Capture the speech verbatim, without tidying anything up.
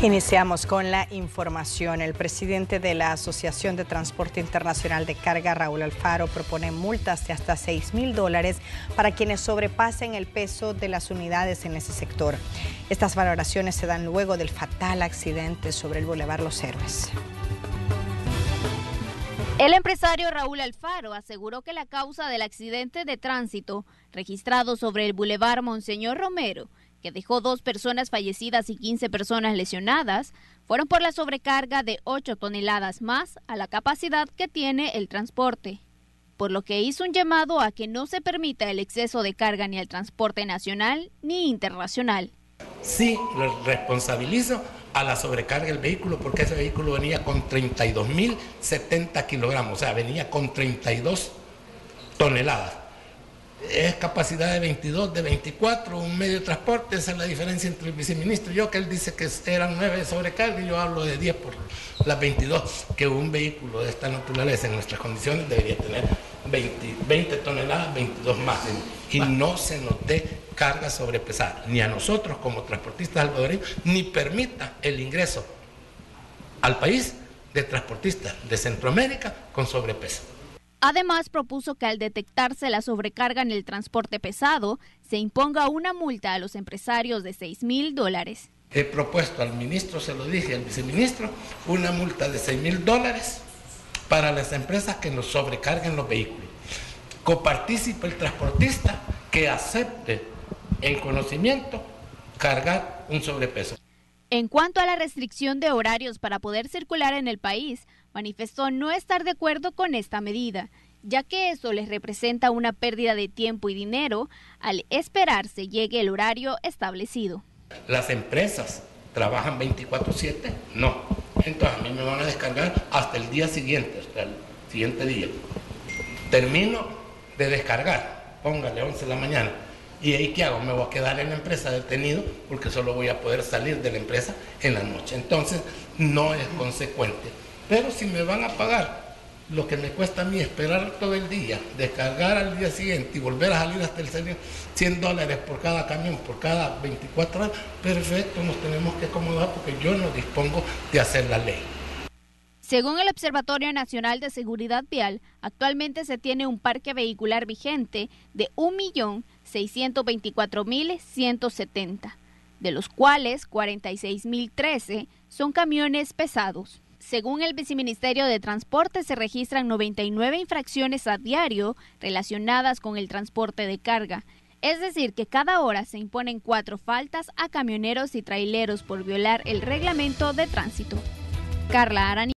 Iniciamos con la información. El presidente de la Asociación de Transporte Internacional de Carga, Raúl Alfaro, propone multas de hasta seis mil dólares para quienes sobrepasen el peso de las unidades en ese sector. Estas valoraciones se dan luego del fatal accidente sobre el Boulevard Los Héroes. El empresario Raúl Alfaro aseguró que la causa del accidente de tránsito registrado sobre el Boulevard Monseñor Romero, que dejó dos personas fallecidas y quince personas lesionadas, fueron por la sobrecarga de ocho toneladas más a la capacidad que tiene el transporte, por lo que hizo un llamado a que no se permita el exceso de carga ni al transporte nacional ni internacional. Sí, lo responsabilizo a la sobrecarga del vehículo, porque ese vehículo venía con treinta y dos mil setenta kilogramos, o sea, venía con treinta y dos toneladas. Es capacidad de veintidós, de veinticuatro, un medio de transporte. Esa es la diferencia entre el viceministro y yo, que él dice que eran nueve de sobrecarga y yo hablo de diez por las veintidós, que un vehículo de esta naturaleza en nuestras condiciones debería tener veinte, veinte toneladas, veintidós más, y no se nos dé carga sobrepesada, ni a nosotros como transportistas salvadoreños, ni permita el ingreso al país de transportistas de Centroamérica con sobrepeso. Además, propuso que al detectarse la sobrecarga en el transporte pesado, se imponga una multa a los empresarios de seis mil dólares. He propuesto al ministro, se lo dije al viceministro, una multa de seis mil dólares para las empresas que nos sobrecarguen los vehículos. Copartícipe el transportista que acepte en conocimiento cargar un sobrepeso. En cuanto a la restricción de horarios para poder circular en el país, manifestó no estar de acuerdo con esta medida, ya que eso les representa una pérdida de tiempo y dinero al esperar se llegue el horario establecido. ¿Las empresas trabajan veinticuatro siete? No. Entonces a mí me van a descargar hasta el día siguiente, hasta el siguiente día. Termino de descargar, póngale once de la mañana. ¿Y ahí qué hago? Me voy a quedar en la empresa detenido porque solo voy a poder salir de la empresa en la noche. Entonces no es consecuente. Pero si me van a pagar lo que me cuesta a mí esperar todo el día, descargar al día siguiente y volver a salir hasta el serio, cien dólares por cada camión, por cada veinticuatro horas, perfecto, nos tenemos que acomodar porque yo no dispongo de hacer la ley. Según el Observatorio Nacional de Seguridad Vial, actualmente se tiene un parque vehicular vigente de un millón seiscientos veinticuatro mil ciento setenta, de los cuales cuarenta y seis mil trece son camiones pesados. Según el Viceministerio de Transporte, se registran noventa y nueve infracciones a diario relacionadas con el transporte de carga. Es decir, que cada hora se imponen cuatro faltas a camioneros y traileros por violar el reglamento de tránsito. Carla Arani.